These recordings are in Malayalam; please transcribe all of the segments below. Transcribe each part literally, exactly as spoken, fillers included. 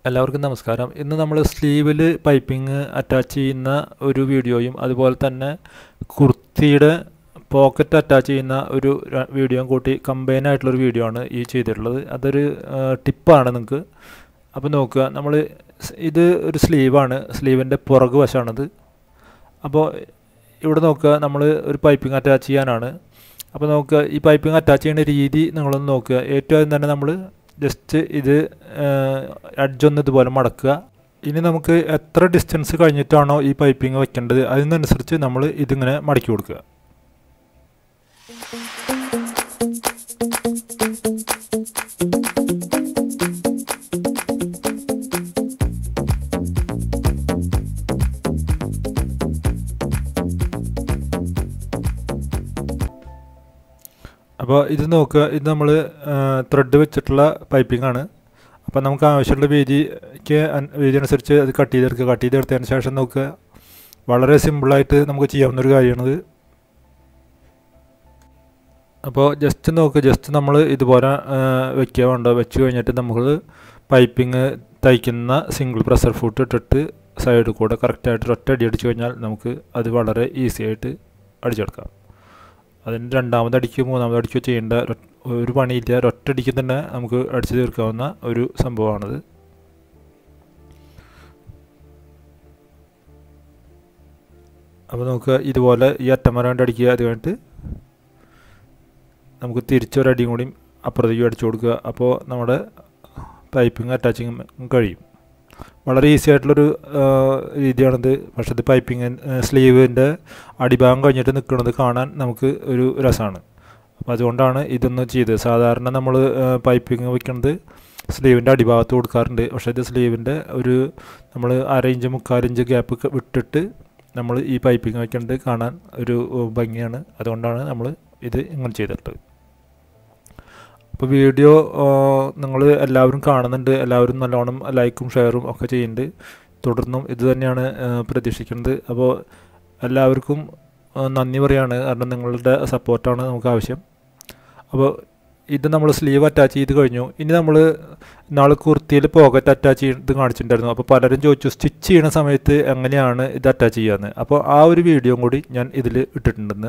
എല്ലാവർക്കും നമസ്കാരം. ഇന്ന് നമ്മൾ സ്ലീവിൽ പൈപ്പിംഗ് അറ്റാച്ച് ചെയ്യുന്ന ഒരു വീഡിയോയും അതുപോലെ തന്നെ കുർത്തിയുടെ പോക്കറ്റ് അറ്റാച്ച് ചെയ്യുന്ന ഒരു വീഡിയോയും കൂട്ടി കമ്പൈൻ ആയിട്ടുള്ളൊരു വീഡിയോ ആണ് ഈ ചെയ്തിട്ടുള്ളത്. അതൊരു ടിപ്പാണ് നിങ്ങൾക്ക്. അപ്പോൾ നോക്കുക, നമ്മൾ ഇത് ഒരു സ്ലീവാണ്, സ്ലീവിൻ്റെ പുറകു വശമാണിത്. അപ്പോൾ ഇവിടെ നോക്കുക, നമ്മൾ ഒരു പൈപ്പിംഗ് അറ്റാച്ച് ചെയ്യാനാണ്. അപ്പോൾ നോക്കുക, ഈ പൈപ്പിംഗ് അറ്റാച്ച് ചെയ്യുന്ന രീതി നിങ്ങളൊന്ന് നോക്കുക. ഏറ്റവും ആദ്യം തന്നെ നമ്മൾ ജസ്റ്റ് ഇത് അഡ്ജൊന്ന് ഇതുപോലെ മടക്കുക. ഇനി നമുക്ക് എത്ര ഡിസ്റ്റൻസ് കഴിഞ്ഞിട്ടാണോ ഈ പൈപ്പിംഗ് വയ്ക്കേണ്ടത് അതിനനുസരിച്ച് നമ്മൾ ഇതിങ്ങനെ മടക്കി കൊടുക്കുക. അപ്പോൾ ഇത് നോക്കുക, ഇത് നമ്മൾ ത്രെഡ് വെച്ചിട്ടുള്ള പൈപ്പിംഗ് ആണ്. അപ്പോൾ നമുക്ക് ആവശ്യമുള്ള വീതിക്ക് വീതി അനുസരിച്ച് അത് കട്ട് ചെയ്തെടുക്കുക. കട്ട് ചെയ്തെടുത്തതിന് ശേഷം നോക്കുക, വളരെ സിമ്പിളായിട്ട് നമുക്ക് ചെയ്യാവുന്നൊരു കാര്യമാണത്. അപ്പോൾ ജസ്റ്റ് നോക്കുക, ജസ്റ്റ് നമ്മൾ ഇതുപോലെ വെക്കുക വേണ്ട. വെച്ച് കഴിഞ്ഞിട്ട് നമ്മൾ പൈപ്പിംഗ് തയ്ക്കുന്ന സിംഗിൾ പ്രഷർ ഫുട്ട് ഇട്ടിട്ട് സൈഡിൽ കൂടെ കറക്റ്റായിട്ട് ഒറ്റ അടി അടിച്ചു കഴിഞ്ഞാൽ നമുക്ക് അത് വളരെ ഈസി ആയിട്ട് അടിച്ചെടുക്കാം. അതിന് രണ്ടാമത് അടിക്കുകയോ മൂന്നാമത് അടിക്കുകയോ ചെയ്യേണ്ട ഒരു പണിയില്ല. ഒറ്റയടിക്ക് തന്നെ നമുക്ക് അടിച്ചു തീർക്കാവുന്ന ഒരു സംഭവമാണിത്. അപ്പോൾ നമുക്ക് ഇതുപോലെ ഈ അറ്റം വരാണ്ട് അടിക്കുക. അത് കഴിഞ്ഞിട്ട് നമുക്ക് തിരിച്ചൊരടിയും കൂടിയും അപ്പുറത്തേക്ക് അടിച്ചു കൊടുക്കുക. അപ്പോൾ നമ്മുടെ പൈപ്പിംഗ് അറ്റാച്ചിങ് കഴിയും. വളരെ ഈസി ആയിട്ടുള്ളൊരു രീതിയാണിത്. പക്ഷേ ഇത് പൈപ്പിംഗ് സ്ലീവിൻ്റെ അടിഭാഗം കഴിഞ്ഞിട്ട് നിൽക്കുന്നത് കാണാൻ നമുക്ക് ഒരു രസമാണ്. അപ്പോൾ അതുകൊണ്ടാണ് ഇതൊന്ന് ചെയ്തത്. സാധാരണ നമ്മൾ പൈപ്പിംഗ് വയ്ക്കുന്നത് സ്ലീവിൻ്റെ അടിഭാഗത്ത് കൊടുക്കാറുണ്ട്. പക്ഷേ ഇത് സ്ലീവിൻ്റെ ഒരു നമ്മൾ അര ഇഞ്ച് മുക്കാലിഞ്ച് ഗ്യാപ്പ് വിട്ടിട്ട് നമ്മൾ ഈ പൈപ്പിംഗ് വയ്ക്കുന്നത് കാണാൻ ഒരു ഭംഗിയാണ്. അതുകൊണ്ടാണ് നമ്മൾ ഇത് ഇങ്ങനെ ചെയ്തിട്ടുള്ളത്. അപ്പോൾ വീഡിയോ നിങ്ങൾ എല്ലാവരും കാണുന്നുണ്ട്, എല്ലാവരും നല്ലോണം ലൈക്കും ഷെയറും ഒക്കെ ചെയ്യുന്നുണ്ട്. തുടർന്നും ഇത് തന്നെയാണ് പ്രതീക്ഷിക്കുന്നത്. അപ്പോൾ എല്ലാവർക്കും നന്ദി പറയാണ്, കാരണം നിങ്ങളുടെ സപ്പോർട്ടാണ് നമുക്ക് ആവശ്യം. അപ്പോൾ ഇത് നമ്മൾ സ്ലീവ് അറ്റാച്ച് ചെയ്ത് കഴിഞ്ഞു. ഇനി നമ്മൾ നാൾ കുർത്തിയിൽ പോക്കറ്റ് അറ്റാച്ച് ചെയ്ത് കാണിച്ചിട്ടുണ്ടായിരുന്നു. അപ്പോൾ പലരും ചോദിച്ചു സ്റ്റിച്ച് ചെയ്യുന്ന സമയത്ത് എങ്ങനെയാണ് ഇത് അറ്റാച്ച് ചെയ്യാമെന്ന്. അപ്പോൾ ആ ഒരു വീഡിയോയും കൂടി ഞാൻ ഇതിൽ ഇട്ടിട്ടുണ്ടെന്ന്.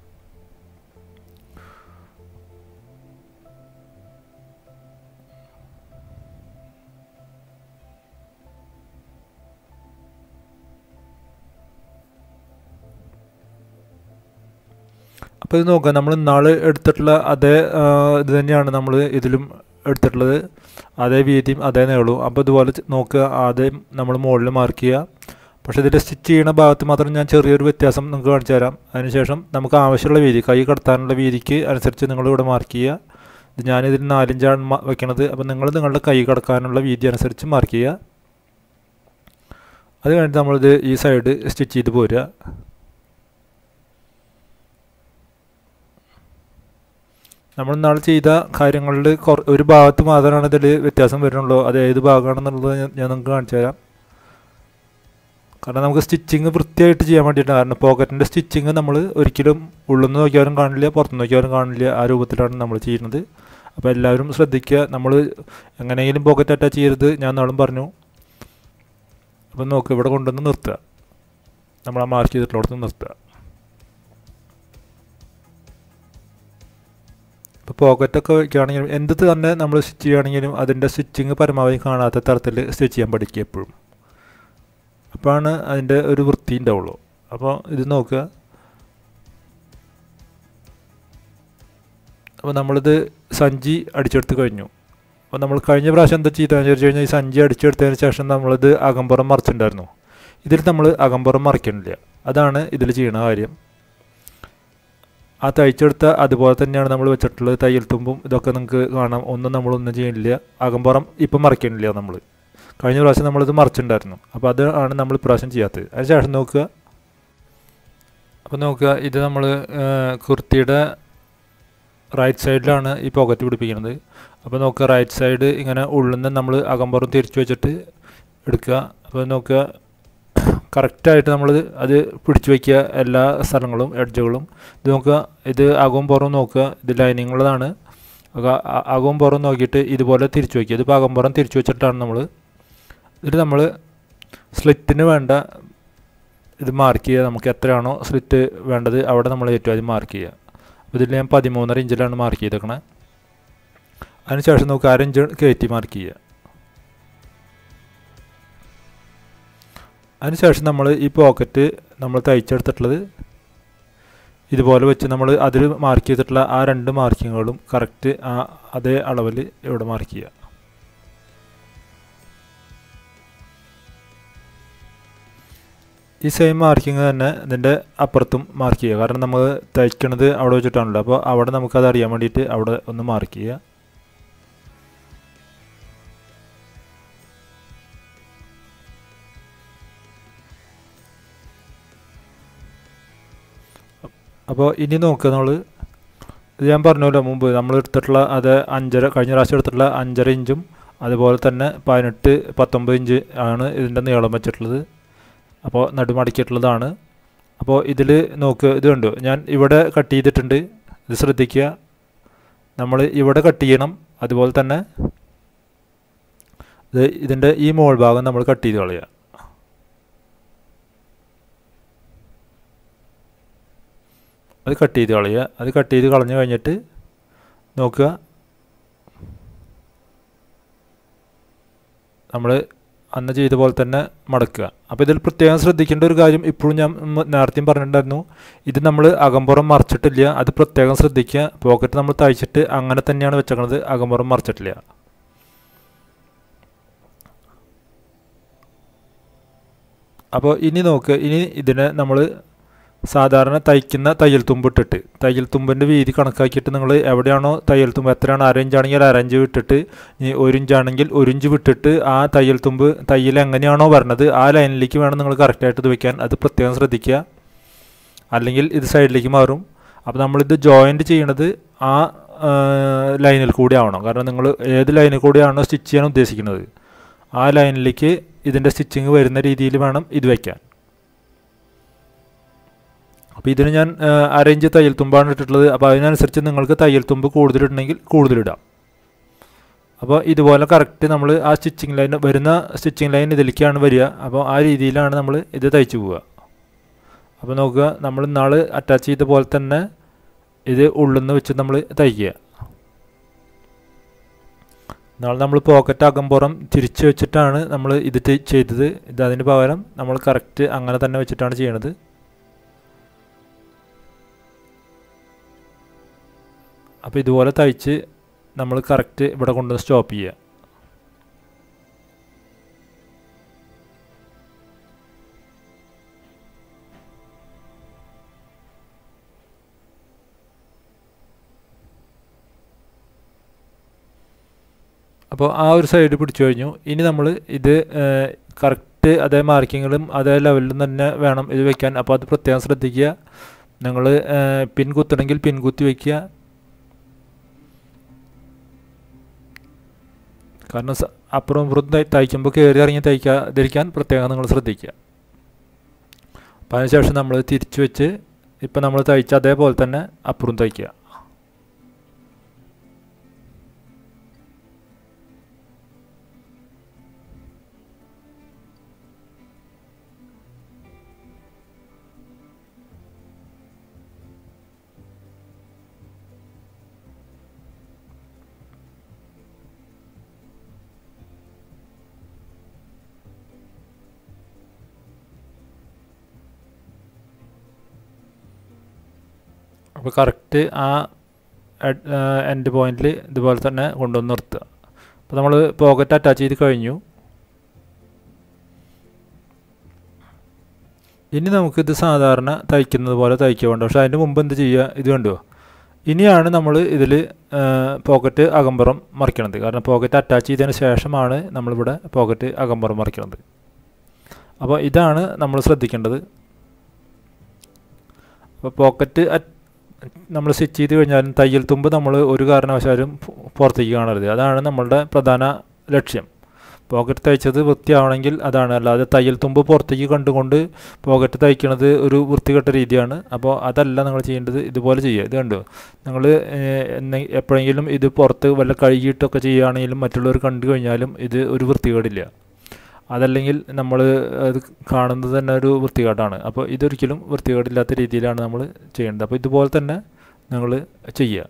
അപ്പോൾ ഇത് നോക്കുക, നമ്മൾ ഇന്നാൾ എടുത്തിട്ടുള്ള അതേ ഇത് തന്നെയാണ് നമ്മൾ ഇതിലും എടുത്തിട്ടുള്ളത്. അതേ വീതിയും അതേ നീളവും. അപ്പോൾ ഇതുപോലെ നോക്കുക, ആദ്യം നമ്മൾ മുകളിൽ മാർക്ക് ചെയ്യുക. പക്ഷേ ഇതിൽ സ്റ്റിച്ച് ചെയ്യുന്ന ഭാഗത്ത് മാത്രം ഞാൻ ചെറിയൊരു വ്യത്യാസം നിങ്ങൾക്ക് കാണിച്ചു തരാം. അതിനുശേഷം നമുക്ക് ആവശ്യമുള്ള വീതി, കൈ കടത്താനുള്ള വീതിക്ക് അനുസരിച്ച് നിങ്ങളിവിടെ മാർക്ക് ചെയ്യുക. ഇത് ഞാനിതിൽ നാലിഞ്ചാണ് വയ്ക്കണത്. അപ്പോൾ നിങ്ങൾ നിങ്ങളുടെ കൈ കടക്കാനുള്ള വീതി അനുസരിച്ച് മാർക്ക് ചെയ്യുക. അത് കഴിഞ്ഞിട്ട് നമ്മളിത് ഈ സൈഡ് സ്റ്റിച്ച് ചെയ്ത് പോരുക. നമ്മൾ നാളെ ചെയ്ത കാര്യങ്ങളിൽ കുറ ഒരു ഭാഗത്ത് മാത്രമാണ് ഇതിൽ വ്യത്യാസം വരുന്നുള്ളൂ. അത് ഏത് ഭാഗമാണെന്നുള്ളത് ഞാൻ നിങ്ങൾക്ക് കാണിച്ചു തരാം. കാരണം നമുക്ക് സ്റ്റിച്ചിങ് വൃത്തിയായിട്ട് ചെയ്യാൻ വേണ്ടിയിട്ടാണ്. കാരണം പോക്കറ്റിൻ്റെ സ്റ്റിച്ചിങ് നമ്മൾ ഒരിക്കലും ഉള്ളിൽ നിന്ന് നോക്കിയാലും കാണില്ല, പുറത്ത് നോക്കിയാലും കാണില്ല. ആ രൂപത്തിലാണ് നമ്മൾ ചെയ്യുന്നത്. അപ്പോൾ എല്ലാവരും ശ്രദ്ധിക്കുക, നമ്മൾ എങ്ങനെയെങ്കിലും പോക്കറ്റ് അറ്റാച്ച് ചെയ്യരുത്. ഞാൻ നാളും പറഞ്ഞു. അപ്പം നോക്കുക, ഇവിടെ കൊണ്ടുവന്ന് നിർത്തുക. നമ്മൾ ആ മാർക്ക് ചെയ്തിട്ടുള്ളടത്ത് നിർത്തുക. ഇപ്പോൾ പോക്കറ്റൊക്കെ വയ്ക്കുകയാണെങ്കിലും എന്ത് തന്നെ നമ്മൾ സ്റ്റിച്ച് ചെയ്യുകയാണെങ്കിലും അതിൻ്റെ സ്റ്റിച്ചിങ് പരമാവധി കാണാത്ത തരത്തിൽ സ്റ്റിച്ച് ചെയ്യാൻ പഠിക്കുക എപ്പോഴും. അപ്പോഴാണ് അതിൻ്റെ ഒരു വൃത്തി ഉണ്ടാവുള്ളൂ. അപ്പോൾ ഇത് നോക്കുക. അപ്പോൾ നമ്മളിത് സഞ്ചി അടിച്ചെടുത്ത് കഴിഞ്ഞു. അപ്പോൾ നമ്മൾ കഴിഞ്ഞ പ്രാവശ്യം എന്താ ചെയ്തതെന്ന് ചോദിച്ചു കഴിഞ്ഞാൽ ഈ സഞ്ചി അടിച്ചെടുത്തതിന് ശേഷം നമ്മളിത് അകമ്പുറം മറിച്ചിട്ടുണ്ടായിരുന്നു. ഇതിൽ നമ്മൾ അകമ്പുറം മറിക്കണില്ല. അതാണ് ഇതിൽ ചെയ്യുന്ന കാര്യം. ആ തയ്ച്ചെടുത്ത അതുപോലെ തന്നെയാണ് നമ്മൾ വെച്ചിട്ടുള്ളത്. തയ്യൽ തുമ്പും ഇതൊക്കെ നിങ്ങൾക്ക് കാണാം. ഒന്നും നമ്മളൊന്നും ചെയ്യില്ല. അകമ്പുറം ഇപ്പം മറിക്കണില്ല. നമ്മൾ കഴിഞ്ഞ പ്രാവശ്യം നമ്മളിത് മറിച്ചിട്ടുണ്ടായിരുന്നു. അപ്പോൾ അത് ആണ് നമ്മൾ ഇപ്രാവശ്യം ചെയ്യാത്തത്. അതിന് ശേഷം നോക്കുക. അപ്പോൾ നോക്കുക, ഇത് നമ്മൾ കുർത്തിയുടെ റൈറ്റ് സൈഡിലാണ് ഈ പോക്കറ്റ് പിടിപ്പിക്കുന്നത്. അപ്പോൾ നോക്കുക, റൈറ്റ് സൈഡ് ഇങ്ങനെ ഉള്ളിൽ നിന്ന് നമ്മൾ അകമ്പുറം തിരിച്ചു വെച്ചിട്ട് എടുക്കുക. അപ്പോൾ നോക്കുക, കറക്റ്റായിട്ട് നമ്മൾ അത് പിടിച്ചു വയ്ക്കുക, എല്ലാ സ്ഥലങ്ങളും എഡ്ജുകളും. ഇത് നോക്കുക, ഇത് അകവും പുറവും നോക്കുക. ഇത് ലൈനിങ് ഉള്ളതാണ്. അകവും പുറവും നോക്കിയിട്ട് ഇതുപോലെ തിരിച്ചു വയ്ക്കുക. ഇതിപ്പോൾ അകം പുറം തിരിച്ചു വെച്ചിട്ടാണ് നമ്മൾ ഇതിൽ നമ്മൾ സ്ലിറ്റിന് വേണ്ട ഇത് മാർക്ക് ചെയ്യുക. നമുക്ക് എത്രയാണോ സ്ലിറ്റ് വേണ്ടത് അവിടെ നമ്മൾ ഏറ്റവും ആദ്യം മാർക്ക് ചെയ്യുക. അപ്പോൾ ഇതിൽ ഞാൻ പതിമൂന്നര ഇഞ്ചിലാണ് മാർക്ക് ചെയ്തേക്കണേ. അതിനുശേഷം നമുക്ക് അര ഇഞ്ച് കയറ്റി മാർക്ക് ചെയ്യുക. അതിനുശേഷം നമ്മൾ ഈ പോക്കറ്റ് നമ്മൾ തയ്ച്ചെടുത്തിട്ടുള്ളത് ഇതുപോലെ വെച്ച് നമ്മൾ അതിൽ മാർക്ക് ചെയ്തിട്ടുള്ള ആ രണ്ട് മാർക്കിങ്ങുകളും കറക്റ്റ് ആ അതേ അളവിൽ ഇവിടെ മാർക്ക് ചെയ്യുക. ഈ സെയിം മാർക്കിങ് തന്നെ ഇതിൻ്റെ അപ്പുറത്തും മാർക്ക് ചെയ്യുക. കാരണം നമ്മൾ തയ്ക്കണത് അവിടെ വെച്ചിട്ടാണല്ലോ. അപ്പോൾ അവിടെ നമുക്കത് അറിയാൻ വേണ്ടിയിട്ട് അവിടെ ഒന്ന് മാർക്ക് ചെയ്യുക. അപ്പോൾ ഇനി നോക്കുക, നമ്മൾ ഇത് ഞാൻ പറഞ്ഞല്ലോ മുമ്പ് നമ്മൾ എടുത്തിട്ടുള്ള അത് അഞ്ചര കഴിഞ്ഞ പ്രാവശ്യം എടുത്തിട്ടുള്ള അഞ്ചര ഇഞ്ചും അതുപോലെ തന്നെ പതിനെട്ട് പത്തൊമ്പത് ഇഞ്ച് ആണ് ഇതിൻ്റെ നീളം വെച്ചിട്ടുള്ളത്. അപ്പോൾ നടുമടക്കിയിട്ടുള്ളതാണ്. അപ്പോൾ ഇതിൽ നോക്ക്, ഇത് കണ്ടു ഞാൻ ഇവിടെ കട്ട് ചെയ്തിട്ടുണ്ട്. ഇത് ശ്രദ്ധിക്കുക, നമ്മൾ ഇവിടെ കട്ട് ചെയ്യണം. അതുപോലെ തന്നെ ഇത് ഇതിൻ്റെ ഈ മോൾ ഭാഗം നമ്മൾ കട്ട് ചെയ്ത് കളയുക. അത് കട്ട് ചെയ്ത് കളയുക. അത് കട്ട് ചെയ്ത് കളഞ്ഞു കഴിഞ്ഞിട്ട് നോക്കുക, നമ്മൾ അന്ന് ചെയ്ത പോലെ തന്നെ മടക്കുക. അപ്പോൾ ഇതിൽ പ്രത്യേകം ശ്രദ്ധിക്കേണ്ട ഒരു കാര്യം ഇപ്പോഴും ഞാൻ നേരത്തെയും പറഞ്ഞിട്ടുണ്ടായിരുന്നു, ഇത് നമ്മൾ അകമ്പുറം മറിച്ചിട്ടില്ല. അത് പ്രത്യേകം ശ്രദ്ധിക്കുക. പോക്കറ്റ് നമ്മൾ തയ്ച്ചിട്ട് അങ്ങനെ തന്നെയാണ് വെച്ചേക്കുന്നത്, അകമ്പുറം മറിച്ചിട്ടില്ല. അപ്പോൾ ഇനി നോക്ക്, ഇനി ഇതിനെ നമ്മൾ സാധാരണ തയ്ക്കുന്ന തയ്യൽ തുമ്പ് ഇട്ടിട്ട് തയ്യൽ തുമ്പിൻ്റെ വീതി കണക്കാക്കിയിട്ട് നിങ്ങൾ എവിടെയാണോ തയ്യൽ തുമ്പ് എത്രയാണോ അരഞ്ചാണെങ്കിൽ അരഞ്ച് വിട്ടിട്ട് ഇനി ഒരു ഇഞ്ചാണെങ്കിൽ ഒരു ഇഞ്ച് വിട്ടിട്ട് ആ തയ്യൽ തുമ്പ് തയ്യൽ എങ്ങനെയാണോ വരണത് ആ ലൈനിലേക്ക് വേണം നിങ്ങൾ കറക്റ്റായിട്ട് ഇത് വയ്ക്കാൻ. അത് പ്രത്യേകം ശ്രദ്ധിക്കുക, അല്ലെങ്കിൽ ഇത് സൈഡിലേക്ക് മാറും. അപ്പോൾ നമ്മളിത് ജോയിൻറ്റ് ചെയ്യണത് ആ ലൈനിൽ കൂടി ആവണം. കാരണം നിങ്ങൾ ഏത് ലൈനിൽ കൂടിയാണോ സ്റ്റിച്ച് ചെയ്യാൻ ഉദ്ദേശിക്കുന്നത് ആ ലൈനിലേക്ക് ഇതിൻ്റെ സ്റ്റിച്ചിങ് വരുന്ന രീതിയിൽ വേണം ഇത് വയ്ക്കാൻ. അപ്പോൾ ഇതിന് ഞാൻ അരയിഞ്ച് തയ്യൽ തുമ്പാണ് ഇട്ടിട്ടുള്ളത്. അപ്പോൾ അതിനനുസരിച്ച് നിങ്ങൾക്ക് തയ്യൽ തുമ്പ് കൂടുതലിടണമെങ്കിൽ കൂടുതലിടാം. അപ്പോൾ ഇതുപോലെ കറക്റ്റ് നമ്മൾ ആ സ്റ്റിച്ചിങ് ലൈൻ വരുന്ന സ്റ്റിച്ചിങ് ലൈൻ ഇതിലേക്കാണ് വരിക. അപ്പോൾ ആ രീതിയിലാണ് നമ്മൾ ഇത് തയ്ച്ചു പോവുക. അപ്പോൾ നോക്കുക, നമ്മൾ ഇന്നാൾ അറ്റാച്ച് ചെയ്ത പോലെ തന്നെ ഇത് ഉള്ളിൽ നിന്ന് വെച്ച് നമ്മൾ തയ്ക്കുക. നാളെ നമ്മൾ പോക്കറ്റ് അകമ്പുറം തിരിച്ച് വെച്ചിട്ടാണ് നമ്മൾ ഇത് ചെയ്തത്. ഇത് അതിന് പകരം നമ്മൾ കറക്റ്റ് അങ്ങനെ തന്നെ വെച്ചിട്ടാണ് ചെയ്യണത്. അപ്പോൾ ഇതുപോലെ തയ്ച്ച് നമ്മൾ കറക്റ്റ് ഇവിടെ കൊണ്ടുവന്ന് സ്റ്റോപ്പ് ചെയ്യുക. അപ്പോൾ ആ ഒരു സൈഡ് പിടിച്ചു കഴിഞ്ഞു. ഇനി നമ്മൾ ഇത് കറക്റ്റ് അതേ മാർക്കിങ്ങുകളും അതേ ലെവലിലും തന്നെ വേണം ഇത് വയ്ക്കാൻ. അപ്പോൾ അത് പ്രത്യേകം ശ്രദ്ധിക്കുക. നിങ്ങൾ പിൻ കുത്തണമെങ്കിൽ പിൻ കുത്തി വയ്ക്കുക. കാരണം അപ്പുറം ഇപ്പുറം തയ്ക്കുമ്പോൾ കയറി ഇറങ്ങി തയ്ക്കാതിരിക്കാൻ പ്രത്യേകം നിങ്ങൾ ശ്രദ്ധിക്കുക. അപ്പോൾ അതിനുശേഷം നമ്മൾ തിരിച്ചു വെച്ച് ഇപ്പം നമ്മൾ തയ്ച്ച അതേപോലെ തന്നെ അപ്പുറം തയ്ക്കുക. അപ്പോൾ കറക്റ്റ് ആ എൻഡ് പോയിന്റിൽ ഇതുപോലെ തന്നെ കൊണ്ടുവന്ന് നിർത്തുക. അപ്പോൾ നമ്മൾ പോക്കറ്റ് അറ്റാച്ച് ചെയ്ത് കഴിഞ്ഞു. ഇനി നമുക്കിത് സാധാരണ തയ്ക്കുന്നത് പോലെ തയ്ക്കുക വേണ്ട. പക്ഷേ അതിന് മുമ്പ് എന്ത് ചെയ്യുക, ഇത് കണ്ടുവോ, ഇനിയാണ് നമ്മൾ ഇതിൽ പോക്കറ്റ് അകമ്പുറം മറിക്കണത്. കാരണം പോക്കറ്റ് അറ്റാച്ച് ചെയ്തതിന് ശേഷമാണ് നമ്മളിവിടെ പോക്കറ്റ് അകമ്പുറം മറിക്കണത്. അപ്പോൾ ഇതാണ് നമ്മൾ ശ്രദ്ധിക്കേണ്ടത്. അപ്പോൾ പോക്കറ്റ് നമ്മൾ സ്റ്റിച്ച് ചെയ്ത് കഴിഞ്ഞാലും തയ്യൽ തുമ്പ് നമ്മൾ ഒരു കാരണവശാലും പുറത്തേക്ക് കാണരുത്. അതാണ് നമ്മളുടെ പ്രധാന ലക്ഷ്യം. പോക്കറ്റ് തയ്ച്ചത് വൃത്തിയാവണമെങ്കിൽ അതാണ്. അല്ലാതെ തയ്യൽ തുമ്പ് പുറത്തേക്ക് കണ്ടുകൊണ്ട് പോക്കറ്റ് തയ്ക്കുന്നത് ഒരു വൃത്തികെട്ട രീതിയാണ്. അപ്പോൾ അതല്ല നിങ്ങൾ ചെയ്യേണ്ടത്. ഇതുപോലെ ചെയ്യുക. ഇത് കണ്ടോ, നിങ്ങൾ എപ്പോഴെങ്കിലും ഇത് പുറത്ത് വല്ല കഴുകിയിട്ടൊക്കെ ചെയ്യുകയാണെങ്കിലും മറ്റുള്ളവർ കണ്ടു കഴിഞ്ഞാലും ഇത് ഒരു വൃത്തികേടില്ല. അതല്ലെങ്കിൽ നമ്മൾ അത് കാണുന്നത് തന്നെ ഒരു വൃത്തികേടാണ്. അപ്പോൾ ഇതൊരിക്കലും വൃത്തികേടില്ലാത്ത രീതിയിലാണ് നമ്മൾ ചെയ്യേണ്ടത്. അപ്പോൾ ഇതുപോലെ തന്നെ നിങ്ങൾ ചെയ്യുക.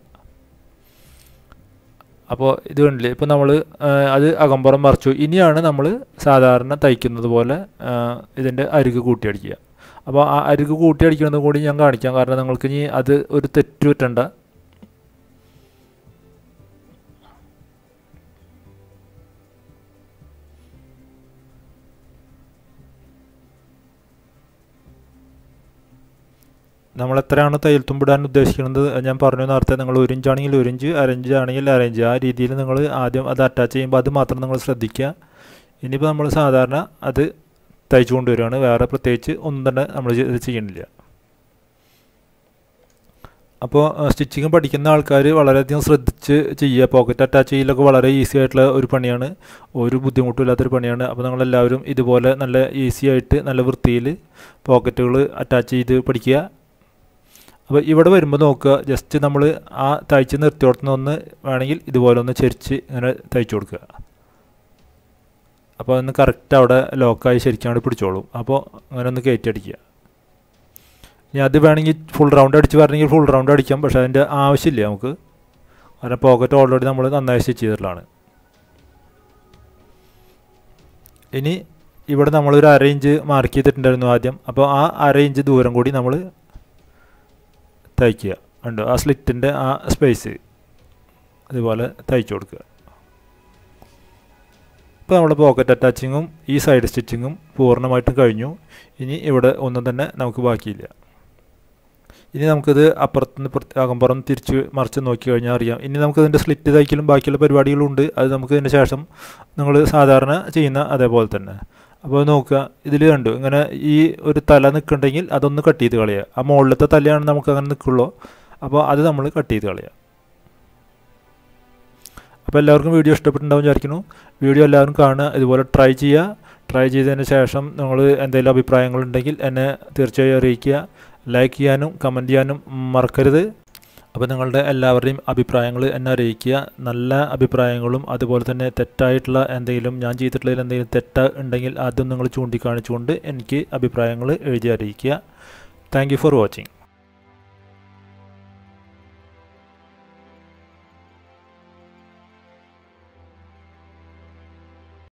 അപ്പോൾ ഇത് കണ്ടില്ലേ, ഇപ്പോൾ നമ്മൾ അത് അകമ്പുറം മറിച്ചു. ഇനിയാണ് നമ്മൾ സാധാരണ തയ്ക്കുന്നത് പോലെ ഇതിൻ്റെ അരികു കൂട്ടിയടിക്കുക. അപ്പോൾ ആ അരികു കൂട്ടിയടിക്കുന്നത് കൂടി ഞാൻ കാണിക്കാം, കാരണം നിങ്ങൾക്ക് ഇനി അത് ഒരു തെറ്റ് പറ്റണ്ട. നമ്മൾ എത്രയാണ് തയ്യൽ തുമ്പിടാൻ ഉദ്ദേശിക്കുന്നത് ഞാൻ പറഞ്ഞു നേരത്തെ. നിങ്ങൾ ഒരു ഇഞ്ചാണെങ്കിൽ ഒരു ഇഞ്ച്, അരഞ്ച് ആണെങ്കിൽ അരഞ്ച്, ആ രീതിയിൽ നിങ്ങൾ ആദ്യം അത് അറ്റാച്ച് ചെയ്യുമ്പോൾ അത് മാത്രം നിങ്ങൾ ശ്രദ്ധിക്കുക. ഇനിയിപ്പോൾ നമ്മൾ സാധാരണ അത് തയ്ച്ചു കൊണ്ടുവരികയാണ്, വേറെ പ്രത്യേകിച്ച് ഒന്നും തന്നെ നമ്മൾ ഇത് ചെയ്യണില്ല. അപ്പോൾ സ്റ്റിച്ചിങ് പഠിക്കുന്ന ആൾക്കാർ വളരെയധികം ശ്രദ്ധിച്ച് ചെയ്യുക. പോക്കറ്റ് അറ്റാച്ച് ചെയ്യലൊക്കെ വളരെ ഈസി ആയിട്ടുള്ള ഒരു പണിയാണ്, ഒരു ബുദ്ധിമുട്ടില്ലാത്തൊരു പണിയാണ്. അപ്പോൾ നിങ്ങളെല്ലാവരും ഇതുപോലെ നല്ല ഈസി ആയിട്ട് നല്ല വൃത്തിയിൽ പോക്കറ്റുകൾ അറ്റാച്ച് ചെയ്ത് പഠിക്കുക. അപ്പോൾ ഇവിടെ വരുമ്പോൾ നോക്കുക, ജസ്റ്റ് നമ്മൾ ആ തയ്ച്ച് നിർത്തി കൊടുത്തുന്ന ഒന്ന് വേണമെങ്കിൽ ഇതുപോലെ ഒന്ന് ചെരിച്ച് ഇങ്ങനെ തയ്ച്ചു കൊടുക്കുക. അപ്പോൾ ഒന്ന് കറക്റ്റ് അവിടെ ലോക്കായി ശരിക്കും അവിടെ പിടിച്ചോളും. അപ്പോൾ അങ്ങനെ ഒന്ന് കയറ്റി അടിക്കുക. ഇനി അത് വേണമെങ്കിൽ ഫുൾ റൗണ്ട് അടിച്ച് വരണമെങ്കിൽ ഫുൾ റൗണ്ട് അടിക്കാം, പക്ഷേ അതിൻ്റെ ആവശ്യമില്ല നമുക്ക്, കാരണം പോക്കറ്റ് ഓൾറെഡി നമ്മൾ നന്നായി സ്റ്റിച്ച് ചെയ്തിട്ടുള്ളതാണ്. ഇനി ഇവിടെ നമ്മളൊരു അര ഇഞ്ച് മാർക്ക് ചെയ്തിട്ടുണ്ടായിരുന്നു ആദ്യം. അപ്പോൾ ആ അര ഇഞ്ച് ദൂരം കൂടി നമ്മൾ തയ്ക്കുക. ഉണ്ട് ആ സ്ലിറ്റിൻ്റെ ആ സ്പേസ് അതുപോലെ തയ്ച്ചു കൊടുക്കുക. ഇപ്പോൾ നമ്മുടെ പോക്കറ്റ് അറ്റാച്ചിങ്ങും ഈ സൈഡ് സ്റ്റിച്ചിങ്ങും പൂർണ്ണമായിട്ടും കഴിഞ്ഞു. ഇനി ഇവിടെ ഒന്നും തന്നെ നമുക്ക് ബാക്കിയില്ല. ഇനി നമുക്കിത് അപ്പുറത്തുനിന്ന് അകമ്പുറം തിരിച്ച് മറിച്ച് നോക്കി കഴിഞ്ഞാൽ അറിയാം. ഇനി നമുക്കിതിൻ്റെ സ്ലിറ്റ് തയ്ക്കലും ബാക്കിയുള്ള പരിപാടികളുണ്ട്. അത് നമുക്ക് ഇതിന് ശേഷം നിങ്ങൾ സാധാരണ ചെയ്യുന്ന അതേപോലെ തന്നെ. അപ്പോൾ നോക്കുക, ഇതിൽ കണ്ടു ഇങ്ങനെ ഈ ഒരു തല നിൽക്കുന്നുണ്ടെങ്കിൽ അതൊന്ന് കട്ട് ചെയ്ത് കളയുക. ആ മുകളിലത്തെ തലയാണ് നമുക്ക് അങ്ങനെ നിൽക്കുള്ളൂ. അപ്പോൾ അത് നമ്മൾ കട്ട് ചെയ്ത് കളയുക. അപ്പോൾ എല്ലാവർക്കും വീഡിയോ ഇഷ്ടപ്പെട്ടുണ്ടാവും വിചാരിക്കുന്നു. വീഡിയോ എല്ലാവരും കാണുക, ഇതുപോലെ ട്രൈ ചെയ്യുക. ട്രൈ ചെയ്തതിന് ശേഷം നിങ്ങൾ എന്തെങ്കിലും അഭിപ്രായങ്ങളുണ്ടെങ്കിൽ എന്നെ തീർച്ചയായും അറിയിക്കുക. ലൈക്ക് ചെയ്യാനും കമൻറ്റ് ചെയ്യാനും മറക്കരുത്. അപ്പോൾ നിങ്ങളുടെ എല്ലാവരുടെയും അഭിപ്രായങ്ങൾ എന്നെ അറിയിക്കുക. നല്ല അഭിപ്രായങ്ങളും അതുപോലെ തന്നെ തെറ്റായിട്ടുള്ള എന്തെങ്കിലും ഞാൻ ചെയ്തിട്ടുള്ളതിൽ എന്തെങ്കിലും തെറ്റ് ഉണ്ടെങ്കിൽ അതും നിങ്ങൾ ചൂണ്ടിക്കാണിച്ചുകൊണ്ട് എനിക്ക് അഭിപ്രായങ്ങൾ എഴുതി അറിയിക്കുക. Thank you for watching.